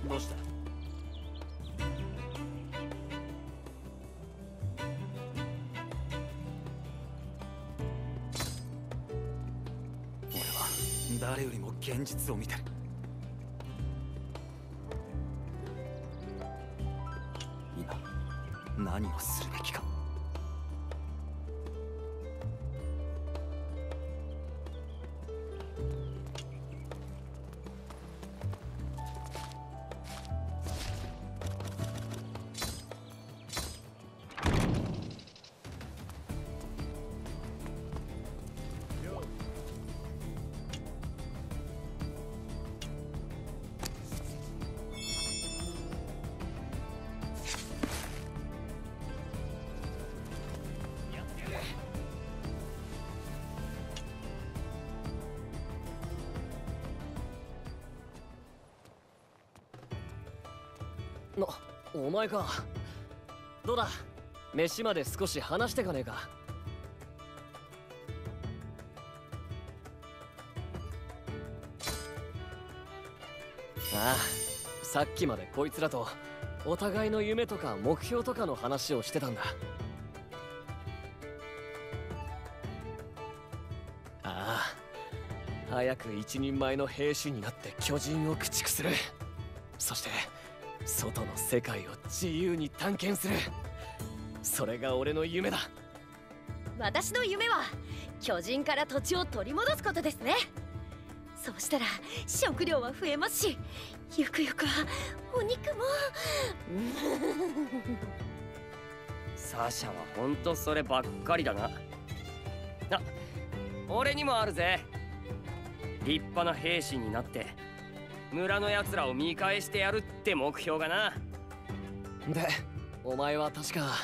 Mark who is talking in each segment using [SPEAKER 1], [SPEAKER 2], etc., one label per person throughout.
[SPEAKER 1] どうした？俺は誰よりも現実を見てる。今何をするべきか。
[SPEAKER 2] お前か。どうだ、飯まで少し話してかねえか。ああ、さっきまでこいつらとお互いの夢とか目標とかの話をしてたんだ。ああ、早く一人前の兵士になって巨人を駆逐する。そして外の世界を自由に探検する。それが俺の夢だ。
[SPEAKER 3] 私の夢は巨人から土地を取り戻すことですね。そうしたら食料は増えますし、ゆくゆくはお肉も
[SPEAKER 4] サシャはほんとそればっかりだな。あ、俺にもあるぜ。立派な兵士になって村のやつらを見返してやるって目標がな。
[SPEAKER 2] で、お前は確か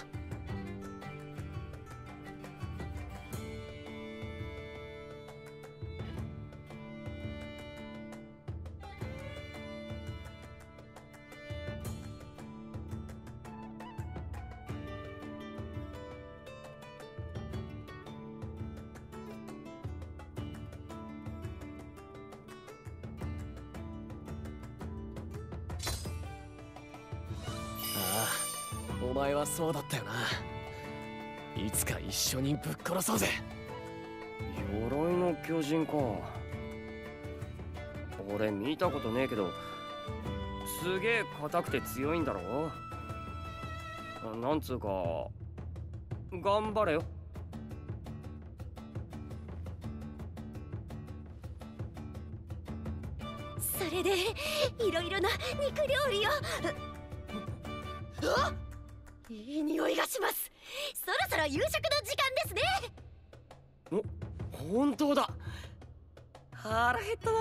[SPEAKER 2] お前はそうだったよな。いつか一緒にぶっ殺そうぜ。
[SPEAKER 4] 鎧の巨人か。俺見たことねえけど、すげえ硬くて強いんだろ。なんつうか、頑張れよ。
[SPEAKER 3] それでいろいろな肉料理を。あっ、いい匂いがします。そろそろ夕食の時間ですね。
[SPEAKER 4] お、本当だ。腹減った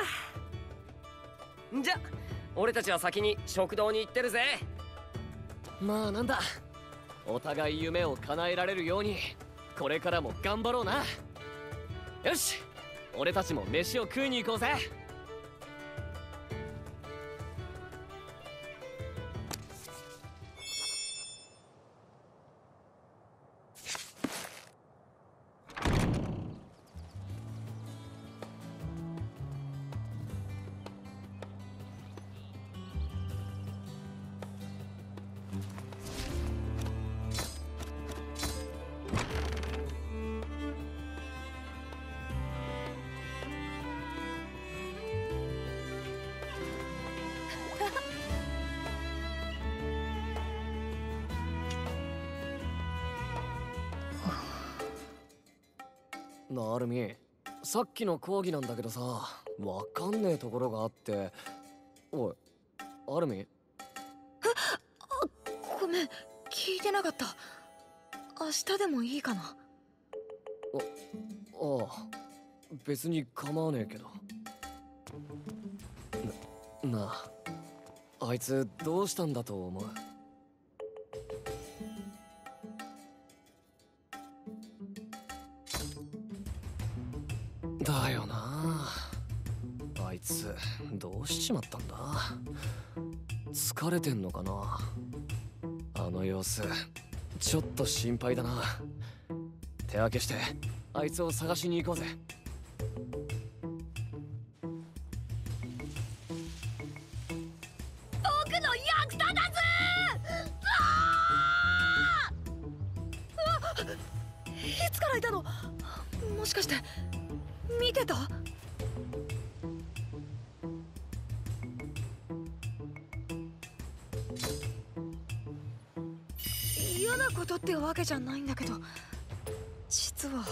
[SPEAKER 4] な。じゃ、俺たちは先に食堂に行ってるぜ。
[SPEAKER 2] まあなんだ、お互い夢を叶えられるようにこれからも頑張ろうな。よし、俺たちも飯を食いに行こうぜ。なあるみ、さっきの講義なんだけどさ、わかんねえところがあって。おい、アルミ？
[SPEAKER 5] ごめん、聞いてなかった。明日でもいいかな。
[SPEAKER 2] ああ、別に構わねえけど。なあ、あいつどうしたんだと思う？だよな。あいつどうしちまったんだ。疲れてんのかな。あの様子ちょっと心配だな。手分けしてあいつを探しに行こうぜ。
[SPEAKER 3] の役立たず。
[SPEAKER 5] いつからいたの？もしかして見てた？嫌なことってわけじゃないんだけど、実は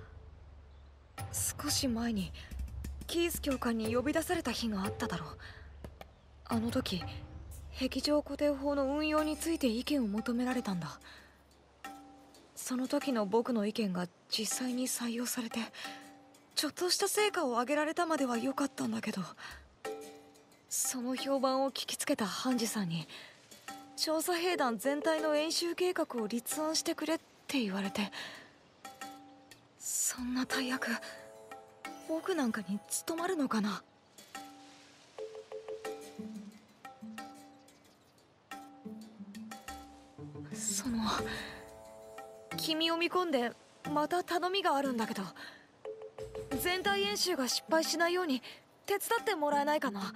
[SPEAKER 5] 少し前にキース教官に呼び出された日があっただろう。あの時壁上固定法の運用について意見を求められたんだ。その時の僕の意見が実際に採用されて、ちょっとした成果を上げられたまでは良かったんだけど、その評判を聞きつけたハンジさんに調査兵団全体の演習計画を立案してくれって言われて、そんな大役僕なんかに務まるのかな。その君を見込んでまた頼みがあるんだけど、全体演習が失敗しないように手伝ってもらえないかな。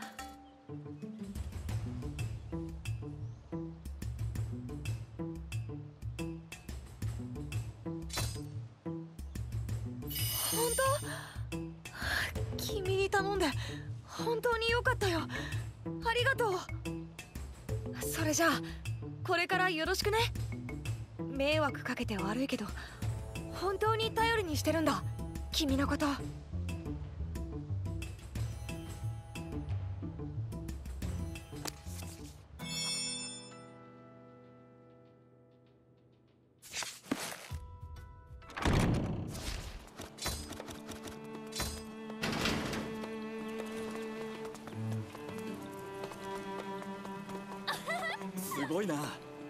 [SPEAKER 5] 本当？君に頼んで本当によかったよ。ありがとう。それじゃあこれからよろしくね。迷惑かけて悪いけど本当に頼りにしてるんだ、君のこと。
[SPEAKER 1] すごいな。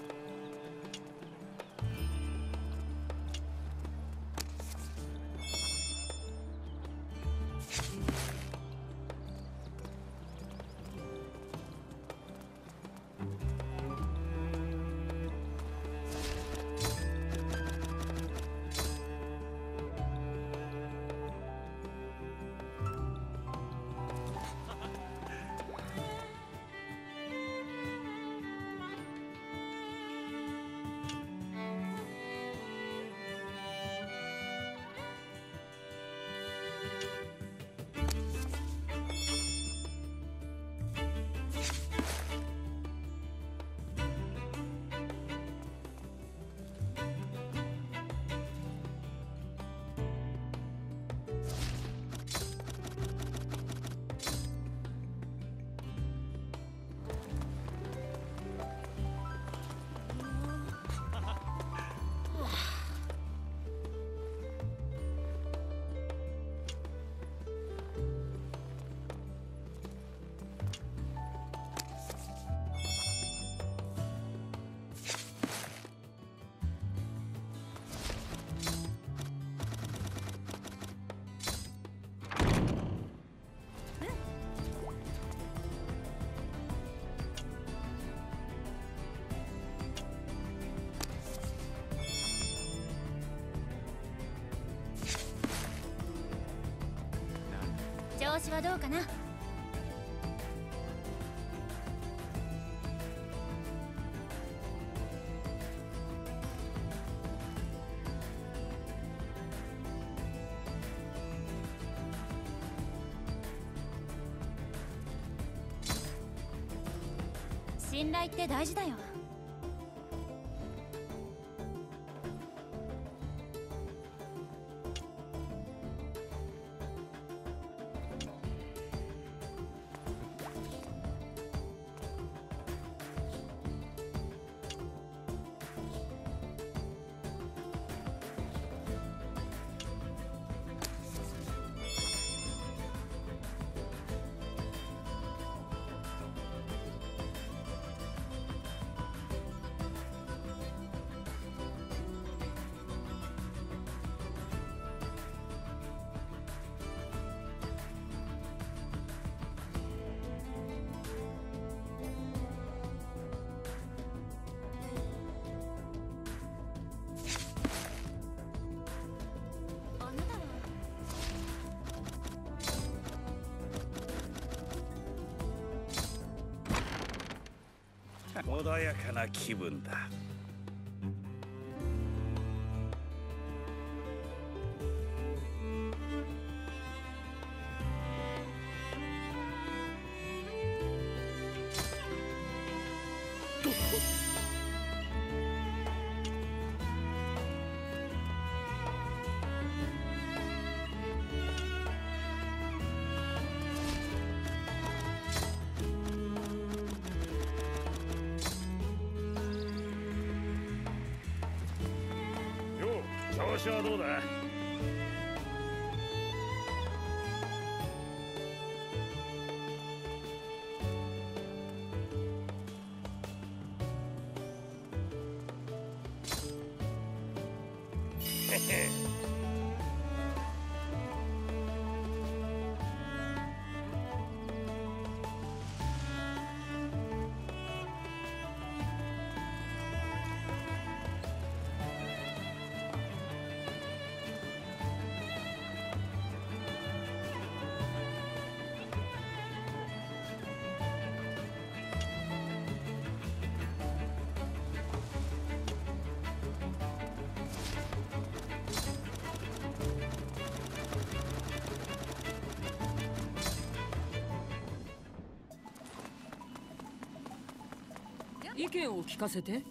[SPEAKER 3] 調子はどうかな。信頼って大事だよ。
[SPEAKER 6] 穏やかな気分だ。調子はどうだ？へへ。
[SPEAKER 7] 意見を聞かせて。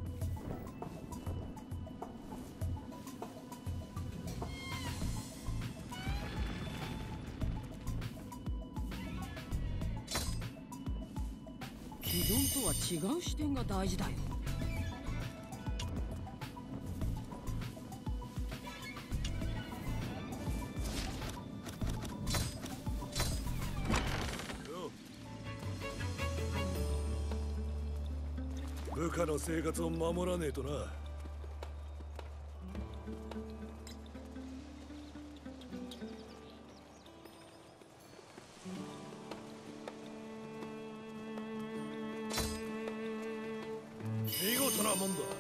[SPEAKER 7] 既存とは違う視点が大事だよ。
[SPEAKER 6] 部下の生活を守らねえとな。見事なもんだ。